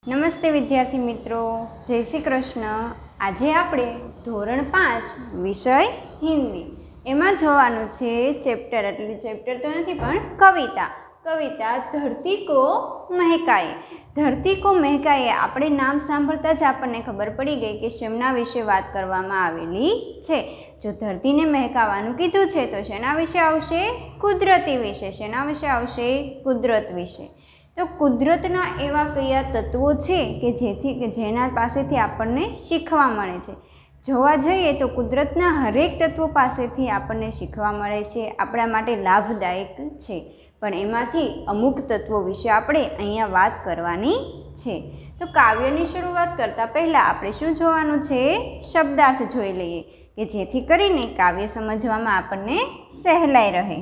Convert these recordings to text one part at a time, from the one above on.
નમસ્તે વિદ્યાર્થી મિત્રો, જય શ્રી કૃષ્ણ। આજે આપણે ધોરણ 5 વિષય હિન્દી એમાં જોવાનું છે ચેપ્ટર, એટલે ચેપ્ટર તો નથી પણ કવિતા ધરતી કો મહેકાએ। ધરતી કો મહેકાએ આપણે નામ સાંભળતા જ આપણને ખબર પડી ગઈ કે શેના વિશે વાત કરવામાં આવેલી છે। જો ધરતીને મહેકાવાનું કીધું છે તો શેના વિશે આવશે? કુદરતી વિશે। શેના વિશે આવશે? કુદરત વિશે। તો કુદરતના એવા કયા તત્વો છે કે જેના પાસેથી આપણને શીખવા મળે છે? જોવા જઈએ તો કુદરતના હરેક તત્વો પાસેથી આપણને શીખવા મળે છે, આપણા માટે લાભદાયક છે, પણ એમાંથી અમુક તત્વો વિશે આપણે અહીંયા વાત કરવાની છે। તો કાવ્યની શરૂઆત કરતાં પહેલાં આપણે શું જોવાનું છે? શબ્દાર્થ જોઈ લઈએ કે જેથી કરીને કાવ્ય સમજવામાં આપણને સહેલાઈ રહે।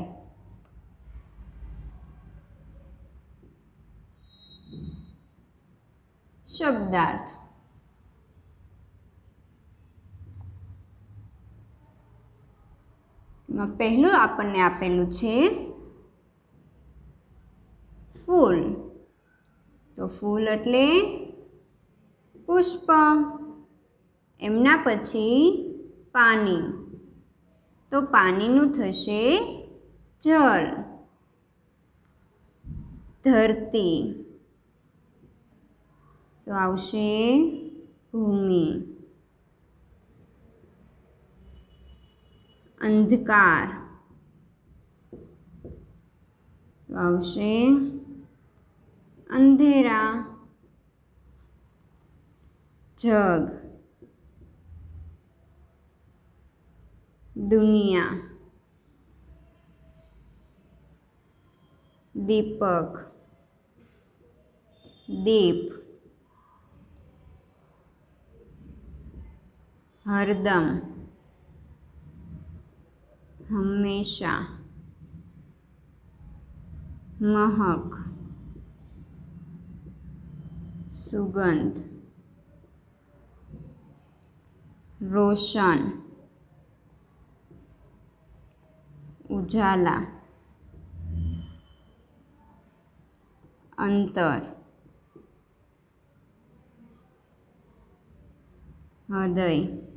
શબ્દાર્થ માં પહેલું આપણને આપેલું છે ફૂલ। તો ફૂલ એટલે પુષ્પ, એમના પછી પાણી, તો પાણીનું થશે જળ। ધરતી તો આવશે ભૂમિ। અંધકાર તો આવશે અંધેરા। જગ દુનિયા। દીપક દીપ। હરદમ હંમેશા। મહક સુગંધ। રોશન ઉજાલા। અંતર હૃદય।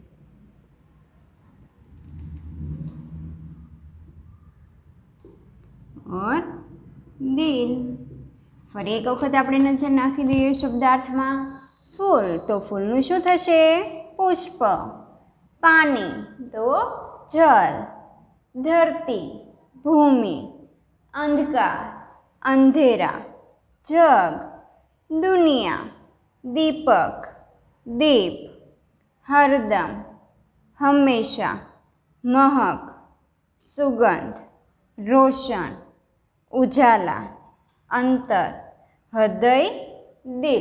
और दिल। फरी एक वखत आपणे नजर नाखी दीए शब्दार्थ में। फूल तो फूलनुं शुं थशे? पुष्प। पानी तो जल। धरती भूमि। अंधकार अंधेरा। जग दुनिया। दीपक दीप। हरदम हमेशा। महक सुगंध। रोशन उजाला। अंतर हृदय दिल।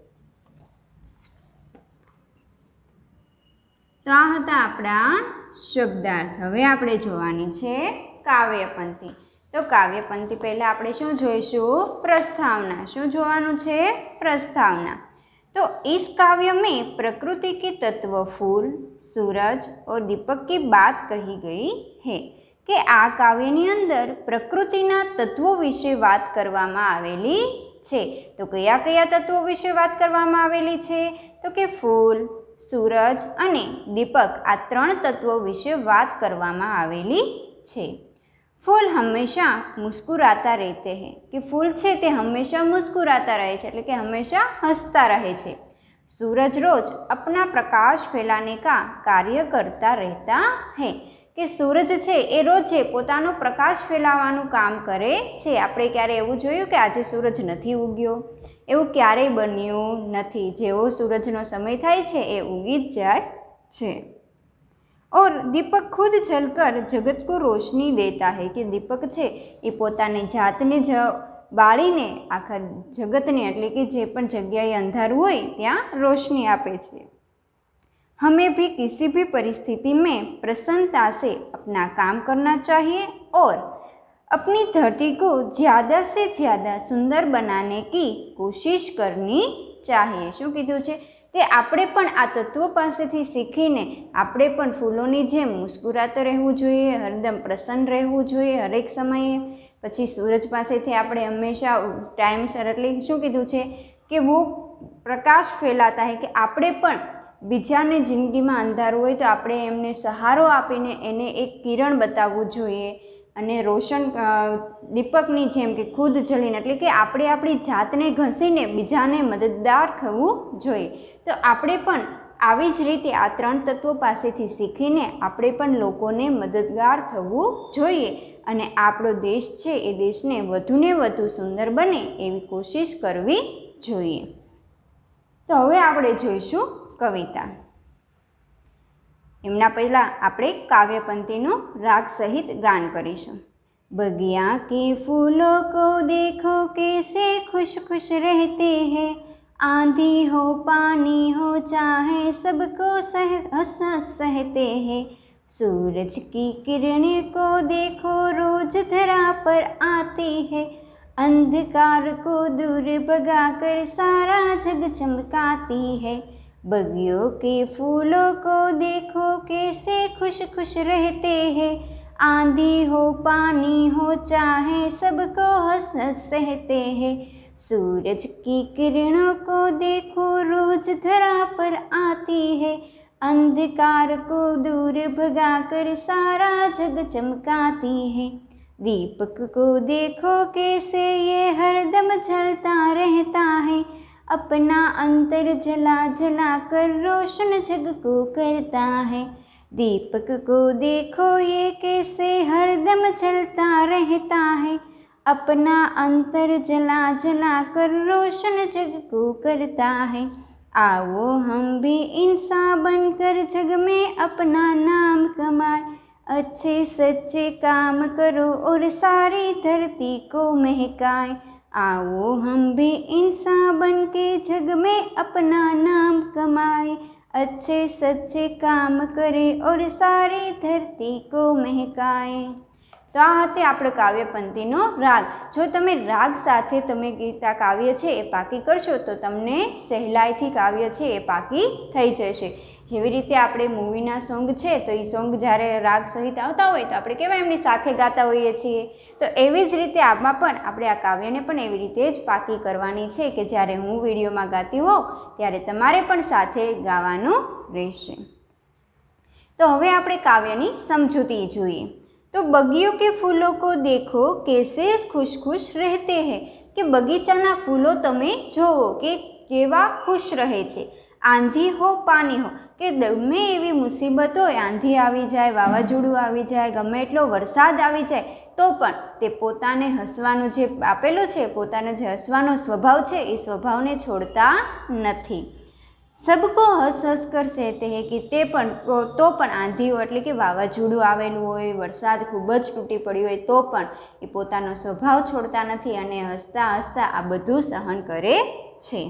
तो आ हता आपणा शब्दार्थ। हवे आपणे जोवानी छे काव्यपंक्ति। तो काव्यपंक्ति पहला आपणे शुं जोईशुं? प्रस्तावना। शुं जोवानुं छे? प्रस्तावना। तो इस काव्य में प्रकृति के तत्व फूल, सूरज और दीपक की बात कही गई है कि आ काव्यनी अंदर प्रकृतिना तत्वों विषे बात करवामां आवेली छे। तो कया कया तत्वों विषे बात करवामां आवेली छे? तो कि फूल, सूरज अने दीपक आ त्रण तत्वों विषे बात करवामां आवेली छे। फूल हमेशा मुस्कुराता रहते हैं, कि फूल छे ते हमेशा मुस्कुराता रहे छे, एटले के हमेशा हंसता रहे छे। सूरज रोज अपना प्रकाश फैलाने का कार्य करता रहता है, कि सूरज छे ए रोजे पोतानो प्रकाश फैलावानुं काम करे छे। आपणे क्यारे एवुं जोयुं के आजे सूरज नथी उग्यो? एवुं क्यारेय बन्युं नथी। जेवो सूरजनो समय थाय छे ए उगी ज जाय छे। और दीपक खुद जलकर जगत को रोशनी देता है, कि दीपक छे ए पोतानी जातने बाळीने आखा जगतने, एटले के जे पण जग्याए अंधारुं होय त्यां रोशनी आपे छे। हमें भी किसी भी परिस्थिति में प्रसन्नता से अपना काम करना चाहिए और अपनी धरती को ज़्यादा से ज़्यादा सुंदर बनाने की कोशिश करनी चाहिए। शुं कीधुं छे? कि आपणे पण आ तत्वों पासेथी शीखीने आपणे पण फूलोनी जेम मुस्कुराता रहेवुं जोईए, हरदम प्रसन्न रहेवुं जोईए हरेक समये। पछी सूरज पासेथी आपणे हमेशा टाइमसर, एटले शुं कीधुं छे कि वो प्रकाश फैलाता है कि આપણે પણ બીજાને જિંદગીમાં અંધારું હોય તો આપણે એમને સહારો આપીને એને એક કિરણ બતાવવું જોઈએ અને રોશન દીપકની જેમ કે ખુદ જલીને એટલે કે આપણે આપણી જાતને ઘસીને બીજાને મદદગાર થવું જોઈએ। તો આપણે પણ આવી જ રીતે આ 3 તત્વો પાસેથી શીખીને આપણે પણ લોકોને મદદગાર થવું જોઈએ અને આપણો દેશ છે એ દેશને વધુને વધુ સુંદર બને એવી કોશિશ કરવી જોઈએ। તો હવે આપણે જોઈશું કવિતા। એમના પહેલાં આપણે કાવ્યપંક્તિનું રાગ સહિત ગાન કરીશું। बगिया के फूलों को देखो कैसे खुश खुश रहते हैं, आंधी हो पानी हो चाहे सबको हंस सहते हैं। सूरज की किरणें को देखो रोज धरा पर आती है, अंधकार को दूर भगाकर सारा जग चमकाती है। बगियों के फूलों को देखो कैसे खुश खुश रहते हैं, आंधी हो पानी हो चाहे सबको हंस हंस सहते हैं। सूरज की किरणों को देखो रोज धरा पर आती है, अंधकार को दूर भगाकर सारा जग चमकाती है। दीपक को देखो कैसे ये हरदम जलता रहता है, अपना अंतर जला जला कर रोशन जग को करता है। दीपक को देखो ये कैसे हरदम जलता रहता है, अपना अंतर जला जला कर रोशन जग को करता है। आओ हम भी इंसान बनकर जग में अपना नाम कमाए, अच्छे सच्चे काम करो और सारी धरती को महकाए। आओ हम भी इंसान बन के जग में अपना नाम कमाए, अच्छे सच्चे काम करे और सारी धरती को महकाए। तो आ हते आपणे काव्यपंक्तिनो राग। जो तमे राग साथे तमे गीता काव्य छे ए पाकी करशो तो तमने सहेलाईथी काव्य छे ए पाकी थई जशे। जेवी रीते आपणे मूवीना सोंग छे तो ई सोंग ज्यारे राग सहित आवता होय तो आपणे केवा एमनी साथे गाता होईए छीए, तो एवी ज रीते आमां पण आपणे आ काव्यने पण एवी रीते ज पाकी करवानी छे कि ज्यारे हूँ विडियोमां गाती होઉં त्यारे तमारे पण साथे गावानुं रहेशे। तो हवे आपणे काव्यनी समजूती जोईए। तो बगियों के फूलों को देखो कैसे खुश खुश रहते हैं, कि बगीचाना फूलो तमे जोवो कि केवा खुश रहे छे। आंधी हो पानी हो कि गमे एवी मुसीबत होय, आंधी आवी जाए, वावाझोडुं आवी जाए, गमे एटलो वरसाद आवी जाए तो पण ते पोताने हसवानो जे आपेलो छे, पोताने जे हसवानो स्वभाव छे ए स्वभावने छोड़ता नथी। सबको हस हस कर सहते हैं कि ते पण तो पण आंधी हो एटले कि वावाझोडुं आवेलुं होय, वरसाद खूब ज तूटी पड्यो होय तो पण ए पोतानो स्वभाव छोड़ता नथी अने हसता हसता आ बधुं सहन करे छे।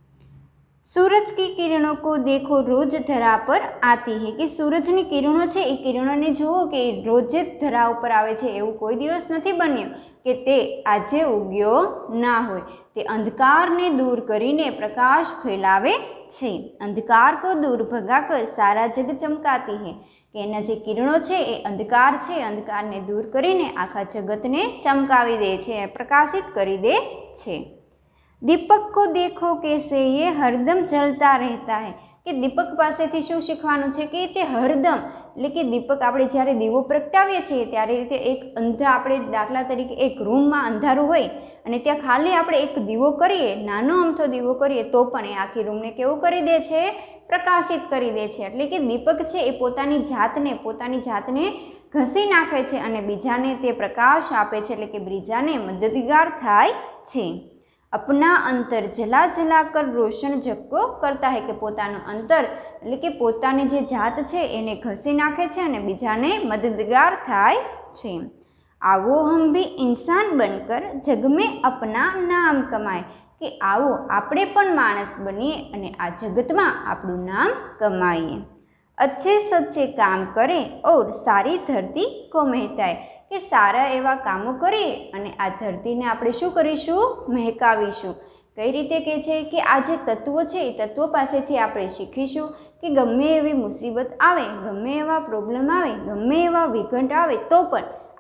सूरज की किरणों को देखो रोज धरा पर आती है, कि सूरजनी किरणों छे ए किरणोने जुओ कि रोज धरा पर आवे छे, एवुं कोई दिवस नथी बन्यो कि ते आजे उग्यो ना होय। ते अंधकार ने दूर करीने प्रकाश फैलावे छे। अंधकार को दूर भगाकर सारा जग चमकाती है, कि एना जे किरणों छे ए अंधकार छे, अंधकार ने दूर करीने आखा जगतने चमकावी दे छे, प्रकाशित करी दे छे। दीपक को देखो कैसे ये हरदम जलता रहता है, कि दीपक पासेथी शुं शीखवानुं छे कि ते हरदम એટલે કે દીપક આપણે જ્યારે દીવો પ્રગટાવીએ છીએ ત્યારે રીતે એક અંધા આપણે દાખલા તરીકે એક રૂમમાં અંધારું હોય અને ત્યાં ખાલી આપણે એક દીવો કરીએ, નાનો અમથો દીવો કરીએ તો પણ એ આખી રૂમને કેવું કરી દે છે, પ્રકાશિત કરી દે છે। એટલે કે દીપક છે એ પોતાની જાતને ઘસી નાખે છે અને બીજાને તે પ્રકાશ આપે છે, એટલે કે બીજાને મદદગાર થાય છે। अपना अंतर जला जला कर रोशन जग को करता है, कि पोतानो अंतर એટલે કે પોતાની જે જાત છે એને ઘસી નાખે છે અને બીજાને મદદગાર થાય છે। आओ हम भी इंसान बनकर जग में अपना नाम कमाए, कि आओ આપણે પણ માણસ બનીએ અને આ જગતમાં આપણું નામ કમાઈએ। अच्छे सच्चे काम करें और सारी धरती को महकाए, कि सारा एवा कामों करीए अने आ धरतीने आपणे शुं करीशुं, महकावीशुं। कई रीते कहे छे कि आ जे तत्वो छे ए तत्वो पासेथी आपणे शीखीशुं कि गमे एवी मुसीबत आवे, गमे एवा प्रॉब्लम आवे, गमे एवा विघट आवे तो पण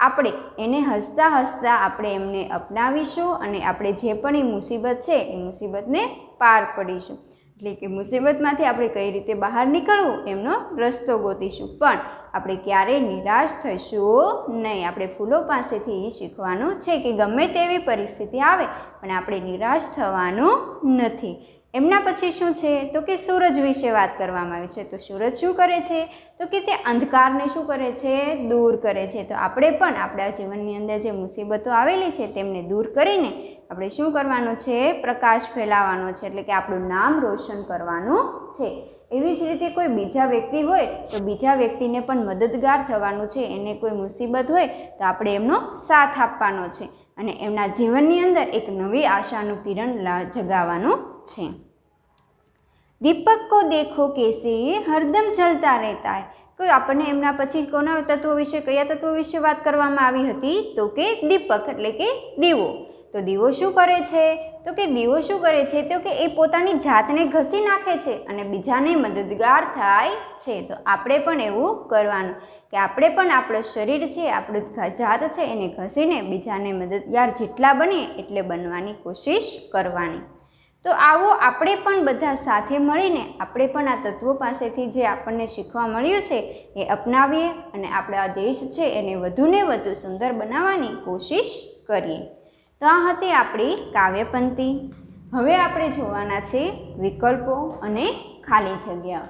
આપણે એને હસતા હસતા આપણે એમને અપનાવીશું અને આપણે જે પણ એ મુસીબત છે એ મુસીબતને પાર પડીશું. એટલે કે મુસીબતમાંથી આપણે કઈ રીતે બહાર નીકળવું એમનો રસ્તો ગોતીશું. પણ આપણે ક્યારેય નિરાશ થઈશું નહીં. આપણે ફૂલો પાસેથી એ શીખવાનું છે કે ગમે તેવી પરિસ્થિતિ આવે પણ આપણે નિરાશ થવાનું નથી. એમના પછી શું છે તો કે સૂરજ વિશે વાત કરવામાં આવી છે. તો સૂરજ શું કરે છે તો કે તે અંધકારને શું કરે છે દૂર કરે છે. તો આપણે પણ આપણા જીવનની અંદર જે મુસીબતો આવેલી છે તેમને દૂર કરીને આપણે શું કરવાનું છે પ્રકાશ ફેલાવવાનો છે. એટલે કે આપણું નામ રોશન કરવાનું છે. એવી જ રીતે કોઈ બીજા વ્યક્તિ હોય તો બીજા વ્યક્તિને પણ મદદગાર થવાનું છે. એને કોઈ મુસીબત હોય તો આપણે એમનો સાથ આપવાનો છે અને એમના જીવનની અંદર એક નવી આશાનું કિરણ જગાવવાનું છે. દીપક કો દેખો કેસે હરદમ જલતા રહેતા હૈ. કોઈ આપણને એમના પછી કોના તત્વો વિશે કયા તત્વો વિશે વાત કરવામાં આવી હતી તો કે દીપક એટલે કે દીવો. તો દીવો શું કરે છે તો કે દીવો શું કરે છે તો કે એ પોતાની જાતને ઘસી નાખે છે અને બીજાને મદદગાર થાય છે. તો આપણે પણ એવું કરવાનું કે આપણે પણ આપણું શરીર છે આપણું જાત છે એને ઘસીને બીજાને મદદગાર જેટલા બનીએ એટલે બનવાની કોશિશ કરવાની. તો આવો આપણે પણ બધા સાથે મળીને આપણે પણ આ તત્વો પાસેથી જે આપણને શીખવા મળ્યું છે એ અપનાવીએ અને આપણા દેશ છે એને વધુને વધુ સુંદર બનાવવાની કોશિશ કરીએ. તો આ હતી આપણી કાવ્યપંક્તિ. હવે આપણે જોવાના છે વિકલ્પો અને ખાલી જગ્યાઓ.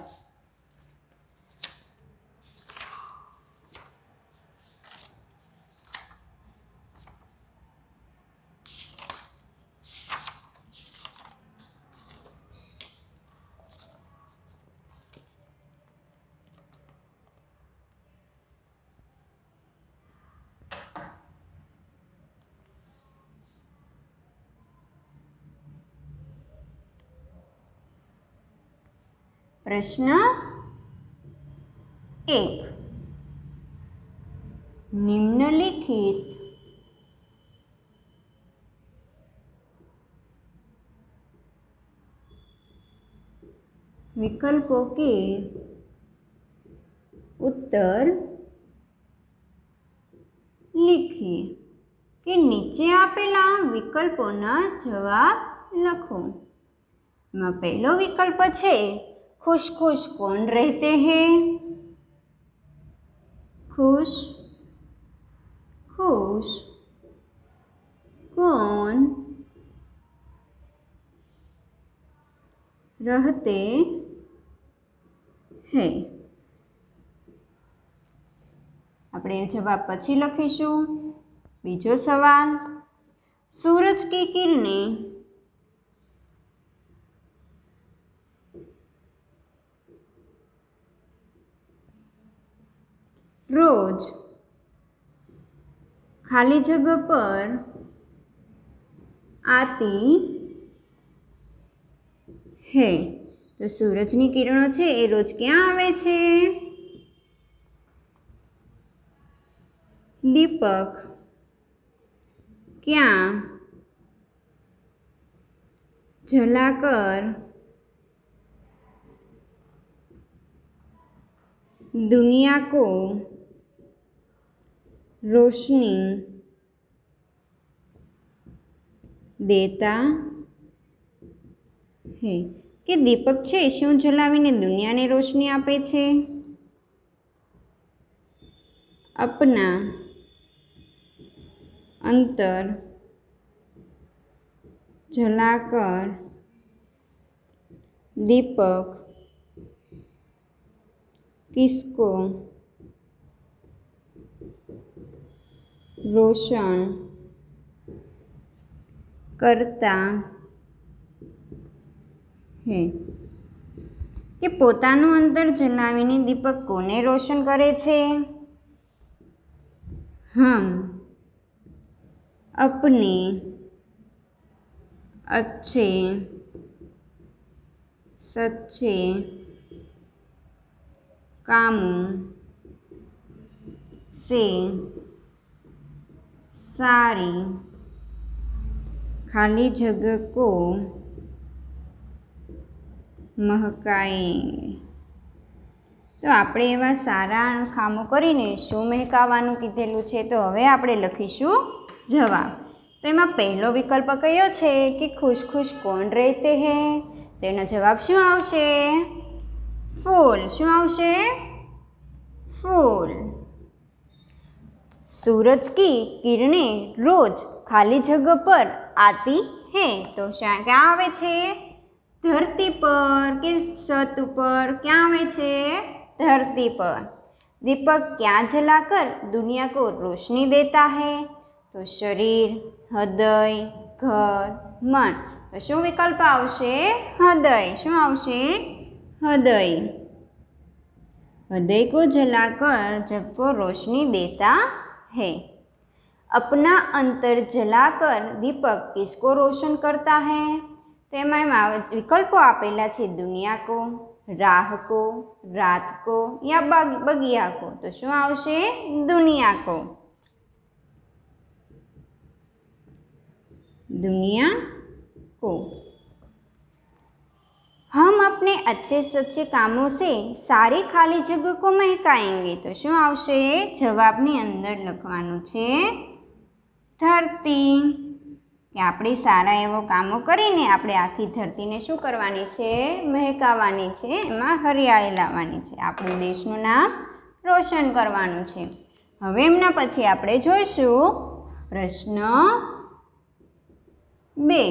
प्रश्न 1. निम्नलिखित विकल्पों के उत्तर लिखिए. कि नीचे आपेला विकल्पोना जवाब लखो. एमां पहलो विकल्प छे खुश खुश कौन रहते हैं. खुश खुश कौन रहते हैं. આપણે જવાબ પછી લખીશું. બીજો સવાલ सूरज की किरणें रोज खाली जगह पर आती है. तो सूरजनी किरणों छे ए रोज क्या आवे छे. दीपक क्या जलाकर दुनिया को रोशनी देता है. कि दीपक छे शुं जलावीने दुनियाने रोशनी आपे छे. अपना अंतर जलाकर दीपक किसको रोशन करता है. कि पोतानु अंतर जलावीने दीपक कोने रोशन करे छे. हम अपने अच्छे सच्चे कामों से सारी खाली जगह को महकाएंगे. તો આપણે એવા સારા કામો કરીને શું મહેકાવાનું કીધેલું છે? તો હવે આપણે લખીશું જવાબ. તો એમાં પહેલો વિકલ્પ કયો છે કે ખુશ ખુશ કોણ રહેતે હૈ? તેનો જવાબ શું આવશે? ફૂલ. શું આવશે? फूल. सूरज की किरणें रोज खाली जगह पर आती हैं. तो क्या आवे छे? धरती पर के छत पर? क्या आवे छे? धरती पर. दीपक क्या जलाकर दुनिया को रोशनी देता है? तो शरीर, हृदय, घर, मन. तो शू विकल्प आवशे? हृदय. शू आवशे? हृदय. हृदय को जलाकर जग को रोशनी देता है. अपना अंतर जलाकर दीपक किसको रोशन करता है? तो एमां विकल्पों आपेला छे दुनिया को, राह को, रात को या बगिया को. तो शुं आवशे? दुनिया को. दुनिया को. हम अपने अच्छे सच्चे कामों से सारी खाली जगह को महकाएंगे. तो शुं आवशे? जवाबनी अंदर लखवानुं छे धरती. कि आपणे सारा एवो कामो करीने आपणे आखी धरतीने शुं करवानी छे? महकावानी छे. एमां हरियाळी लाववानी छे. आपणुं देशनुं नाम रोशन करवानुं छे. हवे एमना पछी आपणे जोईशुं प्रश्न 2.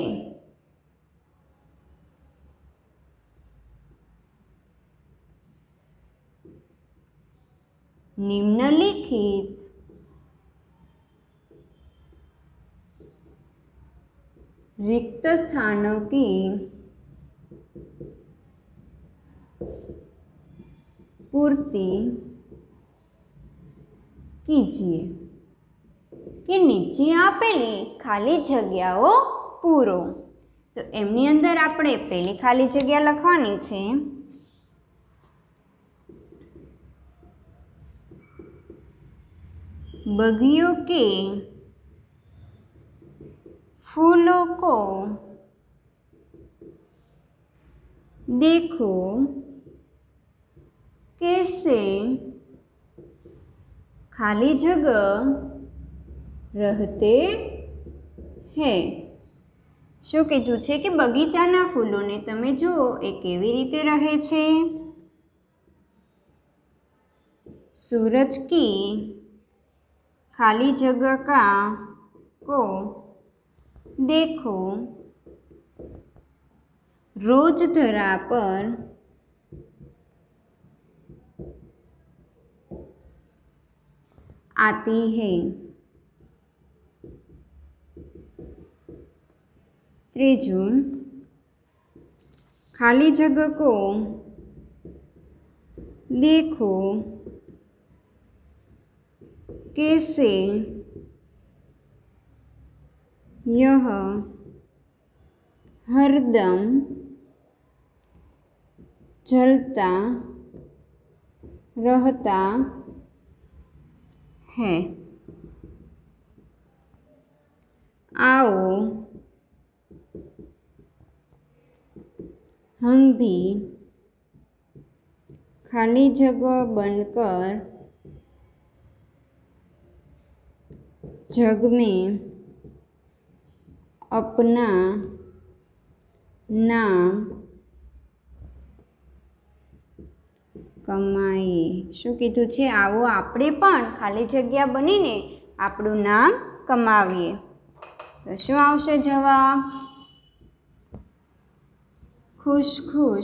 निम्नलिखित रिक्त स्थानों की पूर्ति कीजिए. कि नीचे आपेली खाली जग्याओ पूरो. तो एमनी अंदर आपणे पहली खाली जग्या लखवानी छे बगियों के फूलों को देखो कैसे खाली जगह रहते हैं. શું કીધું છે કે બગીચાના ફૂલોને તમે જુઓ એ કેવી રીતે રહે છે. सूरज की खाली जगह का को देखो रोज धरा पर आती है. त्रीजू खाली जगह को देखो कैसे यह हरदम जलता रहता है. आओ हम भी खाली जगह बनकर जग में अपना नाम कमाए. શું કીધું છે? આવો આપણે પણ ખાલી જગ્યા બનીને આપણું નામ કમાવીએ. તો શું આવશે જવાબ? खुश खुश.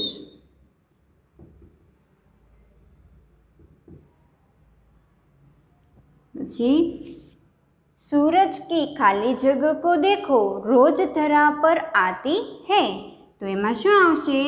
પછી सूरज की खाली जगह को देखो रोज धरा पर आती है. तो एमां शुं आवशे?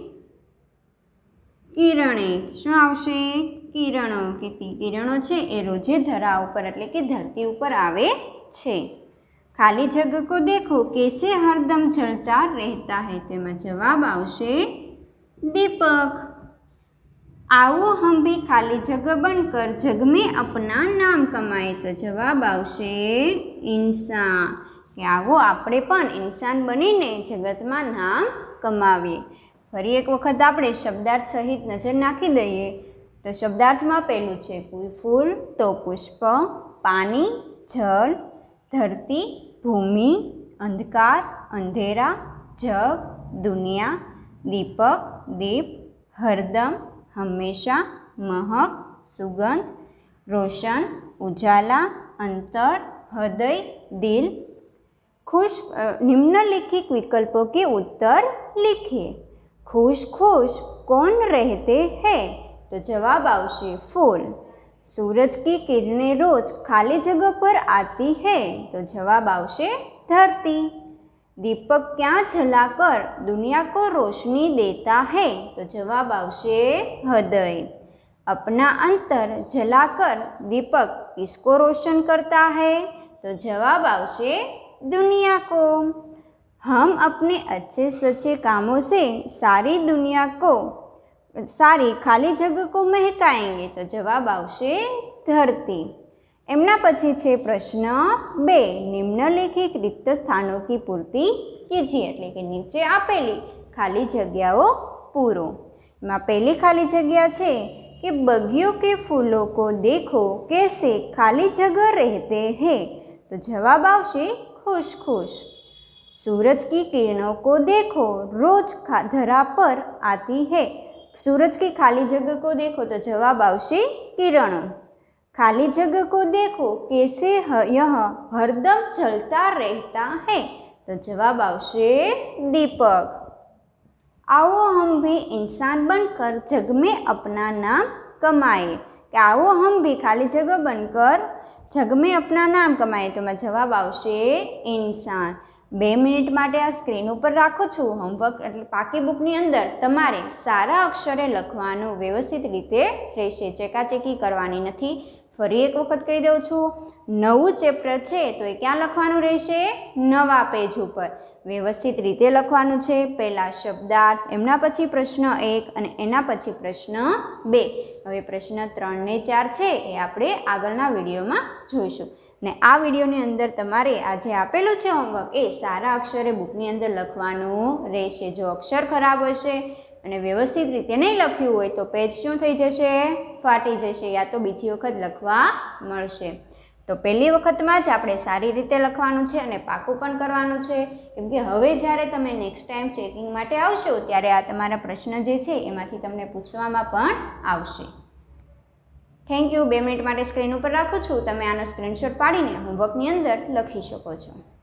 किरणे. शुं आवशे? किरणो. के किरणो छे ए रोजे धरा उपर एटले के धरती उपर आवे छे. खाली जगह को देखो कैसे हरदम जलता रहता है. तो एमां जवाब आवशे दीपक. आओ हम भी खाली जगह बनकर जग में अपना नाम कमाए. तो जवाब आवशे इंसान. कि आवो आपणे पण इंसान बनीने जगतमां नाम कमावीए. फरी एक वखत आपणे शब्दार्थ सहित नजर नाखी दईए તો શબ્દાર્થમાં પહેલું છે ફૂલ તો પુષ્પ, પાણી જળ, ધરતી ભૂમિ, અંધકાર અંધેરા, જગ દુનિયા, દીપક દીપ, હરદમ હંમેશા, મહક સુગંધ, રોશન ઉજાલા, अंतर हृदय दिल। खुश निम्नलिखित विकल्पों के उत्तर लिखिए। खुश खुश कौन रहते हैं? तो जवाब आवशे फूल। सूरज की किरणें रोज खाली जगह पर आती है तो जवाब आवशे धरती। दीपक क्या जलाकर दुनिया को रोशनी देता है तो जवाब आवशे हृदय। अपना अंतर जलाकर दीपक किसको रोशन करता है तो जवाब आवशे दुनिया को। हम अपने अच्छे सच्चे कामों से सारी दुनिया को सारी खाली जगह को महकाएंगे तो जवाब आवशे धरती। एमना पछी छे प्रश्न 2 निम्नलिखित रिक्त स्थानों की पूर्ति कीजिए एटले के नीचे आपेली खाली जग्याओ पूरो। एमां पहली खाली जग्या छे कि बगियों के फूलों को देखो कैसे खाली जगह रहते हैं तो जवाब आवशे खुश खुश। सूरज की किरणों को देखो रोज धरा पर आती है। सूरज की खाली जगह को देखो तो जवाब आवशे किरणों। खाली जगह को देखो कैसे यह हरदम जलता रहता है तो जवाब आवशे दीपक। आओ हम भी इंसान बनकर जग में अपना नाम कमाए। कि आओ हम भी खाली जगह बनकर जग में अपना नाम कमाए तो मैं जवाब आवशे इंसान। 2 मिनिट माटे आ स्क्रीन पर राखो छूँ होमवर्क एटले पाकी बुकनी अंदर तमारे सारा अक्षरे लखवानुं व्यवस्थित रीते रहेशे। चेकाचेकी करवानी नथी। फरी एक वखत कही दઉં છું नवुं चेप्टर छे तो ए क्यां लखवानुं रहेशे नवा पेज पर व्यवस्थित रीते लखवानुं छे। पहला शब्दार्थ एमना पछी प्रश्न 1 अने एना पछी प्रश्न 2। हवे प्रश्न 3 ने 4 छे ए आपणे आगळना विडियोमां जोईशुं। ने आ विडियोनी अंदर तमारे आज आपेलुं छे होमवर्क ए सारा अक्षरे बुकनी अंदर लखवानुं रहेशे। जो अक्षर खराब हशे અને વ્યવસ્થિત રીતે નહીં લખ્યું હોય તો પેજ શું થઈ જશે ફાટી જશે યા તો બીજી વખત લખવા મળશે। તો પહેલી વખતમાં જ આપણે સારી રીતે લખવાનું છે અને પાકું પણ કરવાનું છે કેમ કે હવે જ્યારે તમે નેક્સ્ટ ટાઈમ ચેકિંગ માટે આવશો ત્યારે આ તમારા પ્રશ્ન જે છે એમાંથી તમને પૂછવામાં પણ આવશે। Thank you. 2 મિનિટ માટે સ્ક્રીન ઉપર રાખું છું। તમે આનો સ્ક્રીનશોટ પાડીને હોમવર્કની અંદર લખી શકો છો।